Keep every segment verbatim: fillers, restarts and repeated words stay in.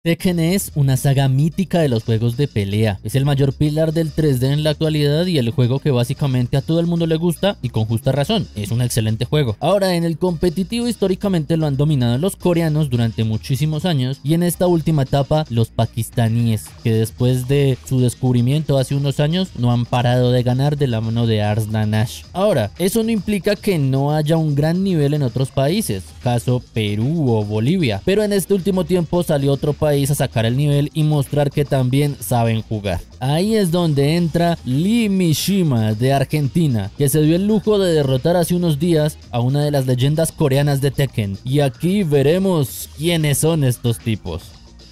Tekken es una saga mítica de los juegos de pelea, es el mayor pilar del tres D en la actualidad y el juego que básicamente a todo el mundo le gusta y con justa razón, es un excelente juego. Ahora en el competitivo históricamente lo han dominado los coreanos durante muchísimos años y en esta última etapa los pakistaníes, que después de su descubrimiento hace unos años no han parado de ganar de la mano de Arslan Ash. Ahora, eso no implica que no haya un gran nivel en otros países, caso Perú o Bolivia, pero en este último tiempo salió otro país a sacar el nivel y mostrar que también saben jugar. Ahí es donde entra Lee Mishima de Argentina, que se dio el lujo de derrotar hace unos días a una de las leyendas coreanas de Tekken. Y aquí veremos quiénes son estos tipos.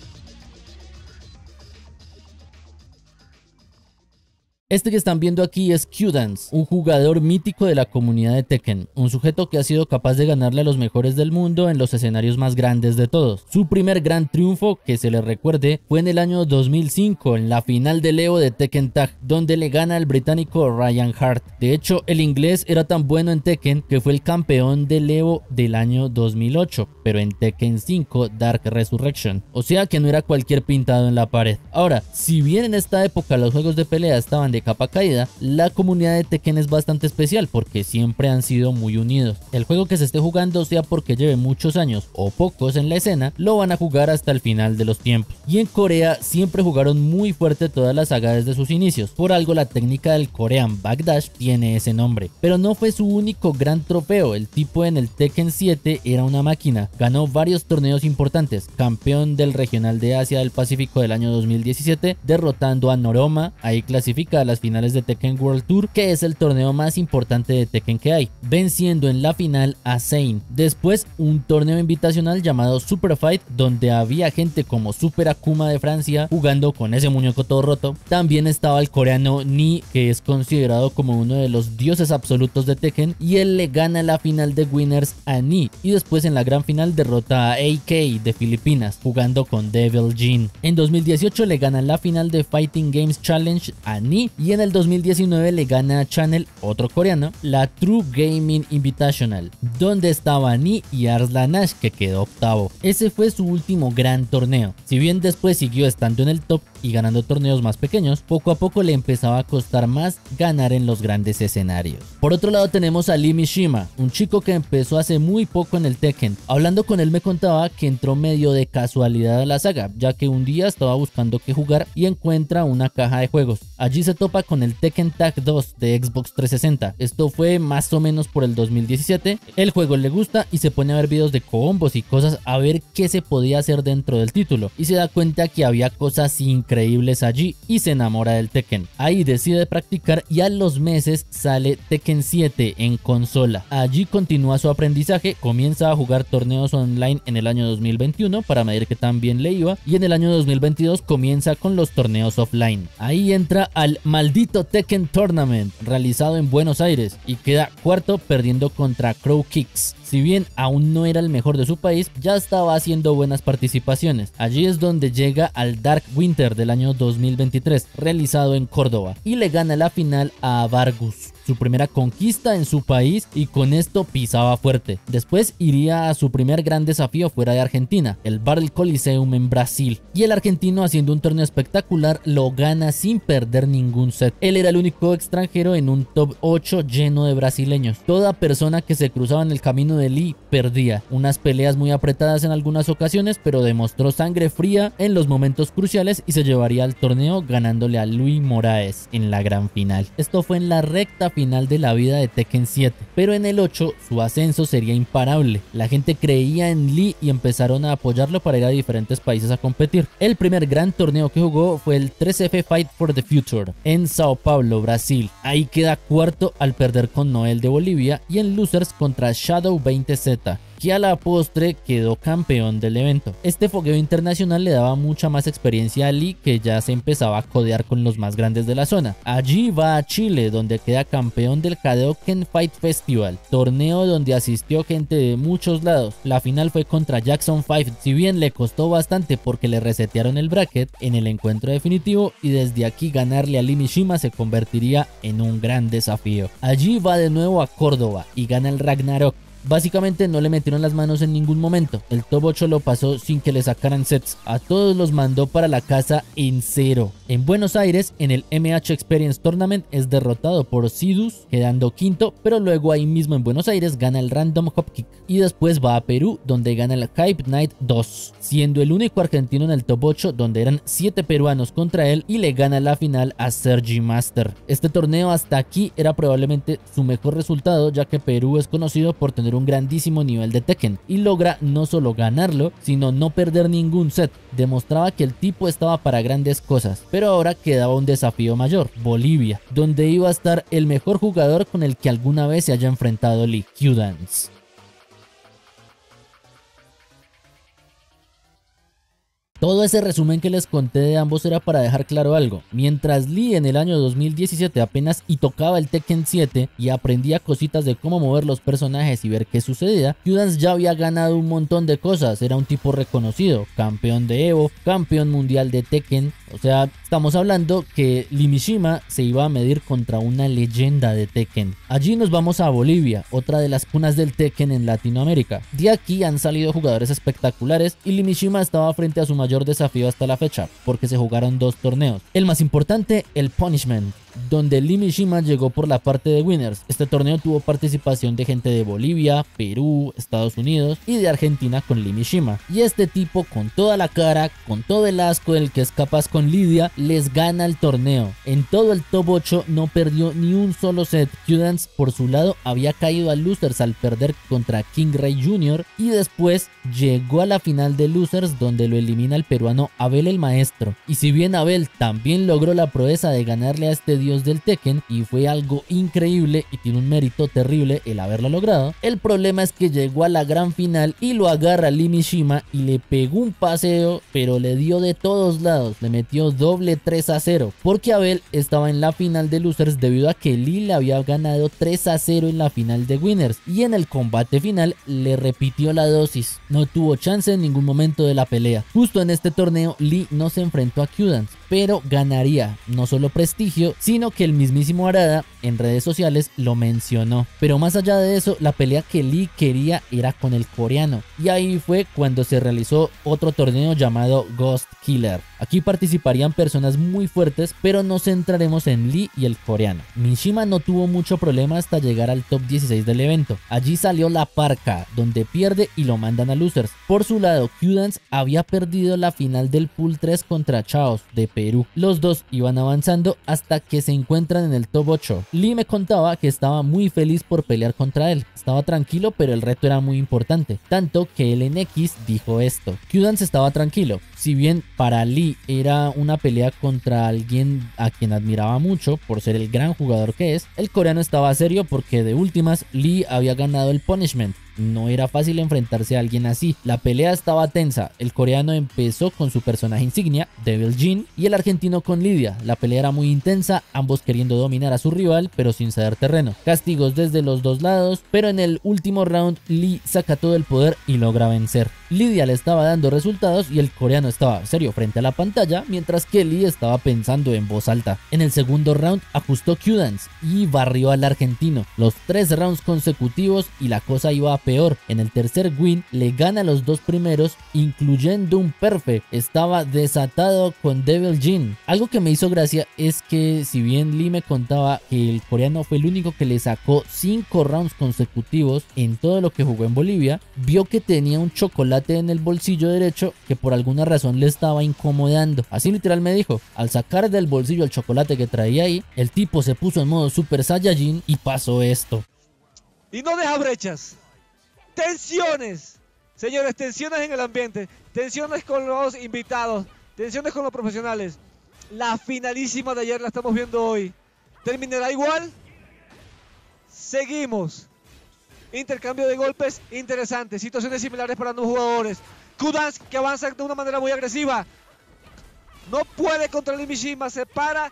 Este que están viendo aquí es Q-Dance, un jugador mítico de la comunidad de Tekken, un sujeto que ha sido capaz de ganarle a los mejores del mundo en los escenarios más grandes de todos. Su primer gran triunfo, que se le recuerde, fue en el año dos mil cinco, en la final del Evo de Tekken Tag, donde le gana al británico Ryan Hart. De hecho, el inglés era tan bueno en Tekken que fue el campeón del Evo del año dos mil ocho, pero en Tekken cinco Dark Resurrection, o sea que no era cualquier pintado en la pared. Ahora, si bien en esta época los juegos de pelea estaban de capa caída, la comunidad de Tekken es bastante especial porque siempre han sido muy unidos. El juego que se esté jugando, sea porque lleve muchos años o pocos en la escena, lo van a jugar hasta el final de los tiempos. Y en Corea siempre jugaron muy fuerte todas las sagas desde sus inicios, por algo la técnica del Korean Backdash tiene ese nombre. Pero no fue su único gran trofeo, el tipo en el Tekken siete era una máquina, ganó varios torneos importantes, campeón del regional de Asia del Pacífico del año dos mil diecisiete, derrotando a Noroma, ahí clasifica a las finales de Tekken World Tour, que es el torneo más importante de Tekken que hay, venciendo en la final a Zayn. Después un torneo invitacional llamado Super Fight, donde había gente como Super Akuma de Francia jugando con ese muñeco todo roto. También estaba el coreano Ni, que es considerado como uno de los dioses absolutos de Tekken, y él le gana la final de Winners a Ni, y después en la gran final derrota a A K de Filipinas jugando con Devil Jin. En dos mil dieciocho le gana la final de Fighting Games Challenge a Ni, y en el dos mil diecinueve le gana a Channel, otro coreano, la True Gaming Invitational, donde estaba Ni y Arslan Ash, que quedó octavo. Ese fue su último gran torneo. Si bien después siguió estando en el top y ganando torneos más pequeños, poco a poco le empezaba a costar más ganar en los grandes escenarios. Por otro lado tenemos a Lee Mishima, un chico que empezó hace muy poco en el Tekken. Hablando con él me contaba que entró medio de casualidad a la saga, ya que un día estaba buscando qué jugar y encuentra una caja de juegos. Allí se topa con el Tekken Tag dos de Xbox trescientos sesenta. Esto fue más o menos por el dos mil diecisiete. El juego le gusta y se pone a ver videos de combos y cosas a ver qué se podía hacer dentro del título, y se da cuenta que había cosas increíbles allí y se enamora del Tekken. Ahí decide practicar y a los meses sale Tekken siete en consola. Allí continúa su aprendizaje, comienza a jugar torneos online en el año dos mil veintiuno para medir que tan bien le iba, y en el año dos mil veintidós comienza con los torneos offline. Ahí entra al maldito Tekken Tournament realizado en Buenos Aires y queda cuarto perdiendo contra Crow Kicks. Si bien aún no era el mejor de su país, ya estaba haciendo buenas participaciones. Allí es donde llega al Dark Winter del año dos mil veintitrés, realizado en Córdoba, y le gana la final a Vargus, su primera conquista en su país, y con esto pisaba fuerte. Después iría a su primer gran desafío fuera de Argentina, el Battle Coliseum en Brasil, y el argentino, haciendo un torneo espectacular, lo gana sin perder ningún set. Él era el único extranjero en un top ocho lleno de brasileños. Toda persona que se cruzaba en el camino de Lee perdía. Unas peleas muy apretadas en algunas ocasiones, pero demostró sangre fría en los momentos cruciales y se llevaría al torneo ganándole a Luis Moraes en la gran final. Esto fue en la recta final de la vida de Tekken siete, pero en el ocho su ascenso sería imparable. La gente creía en Lee y empezaron a apoyarlo para ir a diferentes países a competir. El primer gran torneo que jugó fue el tres F Fight for the Future en Sao Paulo, Brasil. Ahí queda cuarto al perder con Noel de Bolivia, y en Losers contra Shadow veinte Z, que a la postre quedó campeón del evento. Este fogueo internacional le daba mucha más experiencia a Lee, que ya se empezaba a codear con los más grandes de la zona. Allí va a Chile, donde queda campeón del Hadouken Fight Festival, torneo donde asistió gente de muchos lados. La final fue contra Jackson five, si bien le costó bastante porque le resetearon el bracket en el encuentro definitivo, y desde aquí ganarle a Lee Mishima se convertiría en un gran desafío. Allí va de nuevo a Córdoba y gana el Ragnarok, Básicamente no le metieron las manos en ningún momento. El top ocho lo pasó sin que le sacaran sets. A todos los mandó para la casa en cero. En Buenos Aires, en el M H Experience Tournament, es derrotado por Sidus, quedando quinto, pero luego ahí mismo en Buenos Aires gana el Random Hop Kick. Y después va a Perú, donde gana el Hype Night dos, siendo el único argentino en el top ocho, donde eran siete peruanos contra él, y le gana la final a Sergi Master. Este torneo hasta aquí era probablemente su mejor resultado, ya que Perú es conocido por tener un grandísimo nivel de Tekken, y logra no solo ganarlo, sino no perder ningún set. Demostraba que el tipo estaba para grandes cosas, pero ahora quedaba un desafío mayor, Bolivia, donde iba a estar el mejor jugador con el que alguna vez se haya enfrentado Lee, Q-Dance. Todo ese resumen que les conté de ambos era para dejar claro algo. Mientras Lee en el año dos mil diecisiete apenas y tocaba el Tekken siete y aprendía cositas de cómo mover los personajes y ver qué sucedía, Q-Dance ya había ganado un montón de cosas. Era un tipo reconocido, campeón de Evo, campeón mundial de Tekken. O sea, estamos hablando que Lee Mishima se iba a medir contra una leyenda de Tekken. Allí nos vamos a Bolivia, otra de las cunas del Tekken en Latinoamérica. De aquí han salido jugadores espectaculares y Lee Mishima estaba frente a su mayor desafío hasta la fecha, porque se jugaron dos torneos. El más importante, el Punishment, donde Lee Mishima llegó por la parte de Winners. Este torneo tuvo participación de gente de Bolivia, Perú, Estados Unidos y de Argentina con Lee Mishima. Y este tipo, con toda la cara, con todo el asco del que es capaz con Lidia, les gana el torneo. En todo el top ocho no perdió ni un solo set. Q-Dance por su lado había caído a Losers al perder contra King Ray junior y después llegó a la final de Losers, donde lo elimina el peruano Abel el Maestro. Y si bien Abel también logró la proeza de ganarle a este dios del Tekken, y fue algo increíble y tiene un mérito terrible el haberlo logrado, el problema es que llegó a la gran final y lo agarra Lee Mishima y le pegó un paseo, pero le dio de todos lados, le metió doble tres a cero, porque Abel estaba en la final de Losers debido a que Lee le había ganado tres a cero en la final de Winners, y en el combate final le repitió la dosis. No tuvo chance en ningún momento de la pelea. Justo en este torneo Lee no se enfrentó a Q-Dance, pero ganaría no solo prestigio, sino que el mismísimo Arada en redes sociales lo mencionó. Pero más allá de eso, la pelea que Lee quería era con el coreano, y ahí fue cuando se realizó otro torneo llamado Ghost Killer. Aquí participarían personas muy fuertes, pero nos centraremos en Lee y el coreano. Mishima no tuvo mucho problema hasta llegar al top dieciséis del evento. Allí salió la parca, donde pierde y lo mandan a Losers. Por su lado, Q-Dance había perdido la final del Pool tres contra Chaos de Perú. Los dos iban avanzando hasta que se encuentran en el top ocho. Lee me contaba que estaba muy feliz por pelear contra él. Estaba tranquilo, pero el reto era muy importante, tanto que el N X dijo esto. Q-Dance estaba tranquilo. Si bien para Lee era una pelea contra alguien a quien admiraba mucho por ser el gran jugador que es, el coreano estaba serio porque de últimas Lee había ganado el Punishment. No era fácil enfrentarse a alguien así. La pelea estaba tensa. El coreano empezó con su personaje insignia, Devil Jin, y el argentino con Lidia. La pelea era muy intensa, ambos queriendo dominar a su rival, pero sin ceder terreno. Castigos desde los dos lados, pero en el último round Lee saca todo el poder y logra vencer. Lidia le estaba dando resultados y el coreano estaba serio frente a la pantalla, mientras que Lee estaba pensando en voz alta. En el segundo round ajustó Q-Dance y barrió al argentino. Los tres rounds consecutivos y la cosa iba a peor. En el tercer win le gana los dos primeros, incluyendo un perfect. Estaba desatado con Devil Jin. Algo que me hizo gracia es que si bien Lee me contaba que el coreano fue el único que le sacó cinco rounds consecutivos en todo lo que jugó en Bolivia, vio que tenía un chocolate en el bolsillo derecho que por alguna razón le estaba incomodando. Así literal me dijo. Al sacar del bolsillo el chocolate que traía ahí, el tipo se puso en modo Super Saiyajin y pasó esto. Y no deja brechas. Tensiones, señores, tensiones en el ambiente, tensiones con los invitados, tensiones con los profesionales. La finalísima de ayer la estamos viendo hoy. ¿Terminará igual? Seguimos. Intercambio de golpes interesante, situaciones similares para ambos jugadores. Q-Dance que avanza de una manera muy agresiva. No puede contra Lee Mishima, se para.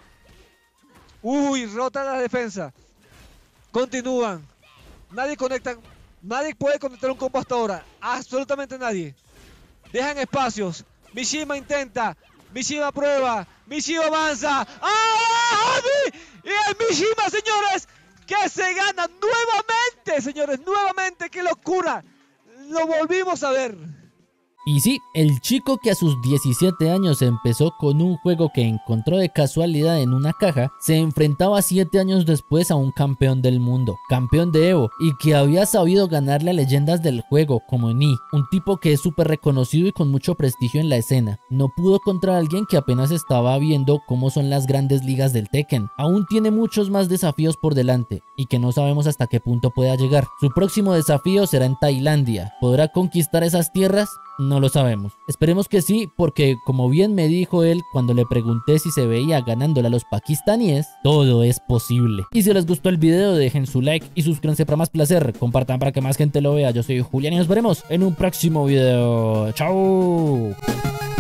Uy, rota la defensa. Continúan. Nadie conecta. Nadie puede conectar un combo hasta ahora. Absolutamente nadie. Dejan espacios. Mishima intenta. Mishima prueba. Mishima avanza. ¡Ah! Y el Mishima, señores, que se gana nuevamente nuevamente, señores, nuevamente, qué locura. Lo volvimos a ver. Y sí, el chico que a sus diecisiete años empezó con un juego que encontró de casualidad en una caja, se enfrentaba siete años después a un campeón del mundo, campeón de Evo, y que había sabido ganarle a leyendas del juego como Ni, un tipo que es súper reconocido y con mucho prestigio en la escena. No pudo contra alguien que apenas estaba viendo cómo son las grandes ligas del Tekken. Aún tiene muchos más desafíos por delante y que no sabemos hasta qué punto pueda llegar. Su próximo desafío será en Tailandia. ¿Podrá conquistar esas tierras? No lo sabemos. Esperemos que sí, porque como bien me dijo él cuando le pregunté si se veía ganándole a los pakistaníes, todo es posible. Y si les gustó el video, dejen su like y suscríbanse para más placer. Compartan para que más gente lo vea. Yo soy Julián y nos veremos en un próximo video. ¡Chao!